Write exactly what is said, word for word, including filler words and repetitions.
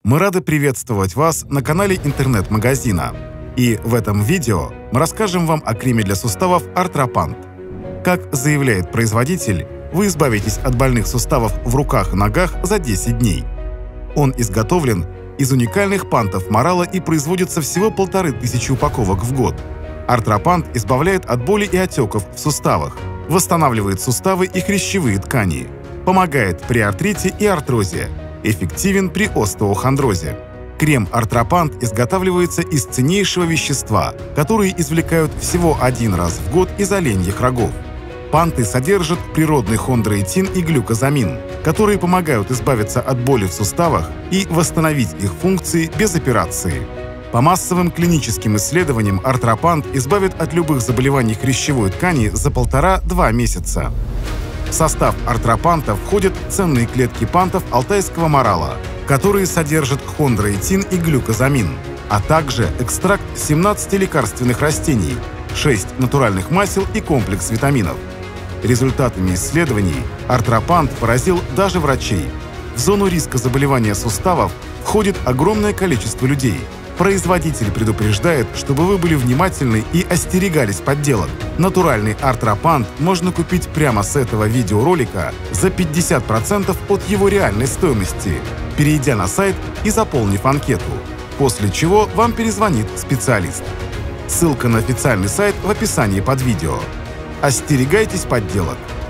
Мы рады приветствовать вас на канале интернет-магазина. И в этом видео мы расскажем вам о креме для суставов Arthropant. Как заявляет производитель, вы избавитесь от больных суставов в руках и ногах за десять дней. Он изготовлен из уникальных пантов Морала и производится всего полторы тысячи упаковок в год. Arthropant избавляет от боли и отеков в суставах, восстанавливает суставы и хрящевые ткани, помогает при артрите и артрозе, эффективен при остеохондрозе. Крем Arthropant изготавливается из ценнейшего вещества, которые извлекают всего один раз в год из оленьих рогов. Панты содержат природный хондроитин и глюкозамин, которые помогают избавиться от боли в суставах и восстановить их функции без операции. По массовым клиническим исследованиям Arthropant избавит от любых заболеваний хрящевой ткани за полтора-два месяца. В состав Arthropant входят ценные клетки пантов алтайского Морала, которые содержат хондроитин и глюкозамин, а также экстракт семнадцати лекарственных растений, шесть натуральных масел и комплекс витаминов. Результатами исследований Arthropant поразил даже врачей. В зону риска заболевания суставов входит огромное количество людей. Производитель предупреждает, чтобы вы были внимательны и остерегались подделок. Натуральный Arthropant можно купить прямо с этого видеоролика за пятьдесят процентов от его реальной стоимости, перейдя на сайт и заполнив анкету, после чего вам перезвонит специалист. Ссылка на официальный сайт в описании под видео. Остерегайтесь подделок.